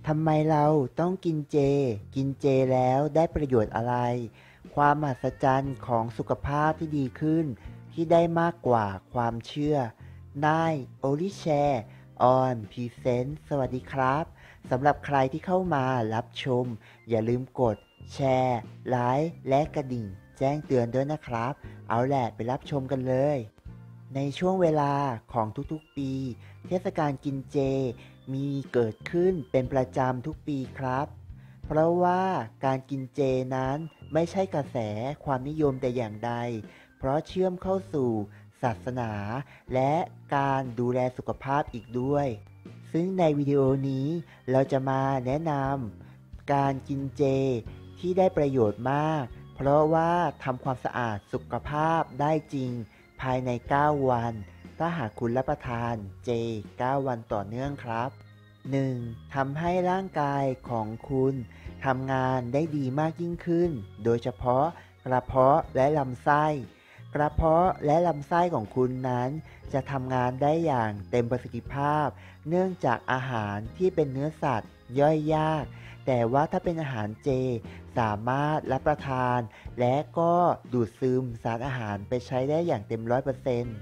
ทำไมเราต้องกินเจ กินเจแล้วได้ประโยชน์อะไร ความมหัศจรรย์ของสุขภาพที่ดีขึ้นที่ได้มากกว่าความเชื่อนายโอลิแชร์ออนพรีเซนต์สวัสดีครับสำหรับใครที่เข้ามารับชมอย่าลืมกดแชร์ไลค์และกระดิ่งแจ้งเตือนด้วยนะครับเอาแหละไปรับชมกันเลยในช่วงเวลาของทุกๆปีเทศกาลกินเจมีเกิดขึ้นเป็นประจำทุกปีครับเพราะว่าการกินเจนั้นไม่ใช่กระแสความนิยมแต่อย่างใดเพราะเชื่อมเข้าสู่ศาสนาและการดูแลสุขภาพอีกด้วยซึ่งในวิดีโอนี้เราจะมาแนะนำการกินเจที่ได้ประโยชน์มากเพราะว่าทำความสะอาดสุขภาพได้จริงภายใน9วันถ้าหากคุณรับประทานเจ9วันต่อเนื่องครับ 1. ทำให้ร่างกายของคุณทำงานได้ดีมากยิ่งขึ้นโดยเฉพาะกระเพาะและลำไส้กระเพาะและลำไส้ของคุณนั้นจะทำงานได้อย่างเต็มประสิทธิภาพเนื่องจากอาหารที่เป็นเนื้อสัตว์ย่อยยากแต่ว่าถ้าเป็นอาหารเจสามารถรับประทานและก็ดูดซึมสารอาหารไปใช้ได้อย่างเต็ม100%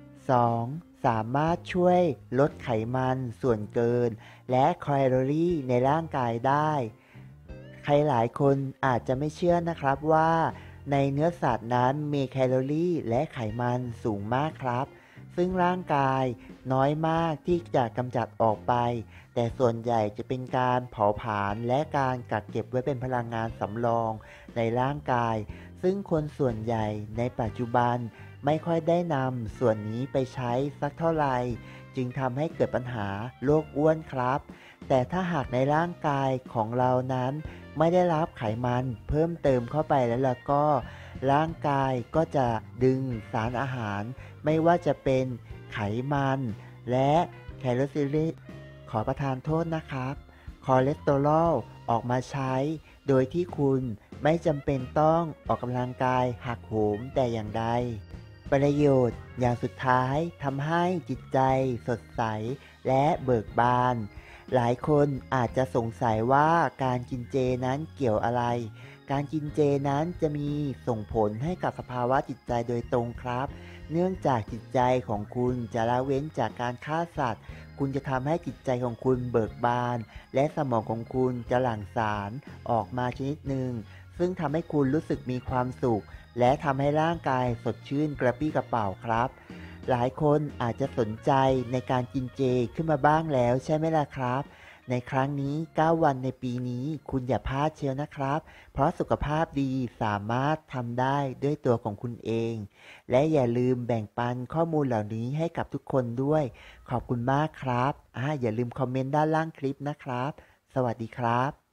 2. สามารถช่วยลดไขมันส่วนเกินและแคลอรี่ในร่างกายได้ใครหลายคนอาจจะไม่เชื่อนะครับว่าในเนื้อสัตว์นั้นมีแคลอรี่และไขมันสูงมากครับซึ่งร่างกายน้อยมากที่จะกำจัดออกไปแต่ส่วนใหญ่จะเป็นการเผาผลาญและการกักเก็บไว้เป็นพลังงานสำรองในร่างกายซึ่งคนส่วนใหญ่ในปัจจุบันไม่ค่อยได้นำส่วนนี้ไปใช้สักเท่าไหร่จึงทำให้เกิดปัญหาโรคอ้วนครับแต่ถ้าหากในร่างกายของเรานั้นไม่ได้รับไขมันเพิ่มเติมเข้าไปแล้วก็ร่างกายก็จะดึงสารอาหารไม่ว่าจะเป็นไขมันและแคลอรี่ขอประทานโทษนะครับคอเลสเตอรอลออกมาใช้โดยที่คุณไม่จำเป็นต้องออกกำลังกายหักโหมแต่อย่างใดประโยชน์อย่างสุดท้ายทำให้จิตใจสดใสและเบิกบานหลายคนอาจจะสงสัยว่าการกินเจนั้นเกี่ยวอะไรการกินเจนั้นจะมีส่งผลให้กับสภาวะจิตใจโดยตรงครับเนื่องจากจิตใจของคุณจะละเว้นจากการฆ่าสัตว์คุณจะทำให้จิตใจของคุณเบิกบานและสมองของคุณจะหลั่งสารออกมาชนิดหนึ่งซึ่งทำให้คุณรู้สึกมีความสุขและทำให้ร่างกายสดชื่นกระปรี้กระเป๋าครับหลายคนอาจจะสนใจในการกินเจขึ้นมาบ้างแล้วใช่ไหมล่ะครับในครั้งนี้9วันในปีนี้คุณอย่าพลาดเชียวนะครับเพราะสุขภาพดีสามารถทำได้ด้วยตัวของคุณเองและอย่าลืมแบ่งปันข้อมูลเหล่านี้ให้กับทุกคนด้วยขอบคุณมากครับอย่าลืมคอมเมนต์ด้านล่างคลิปนะครับสวัสดีครับ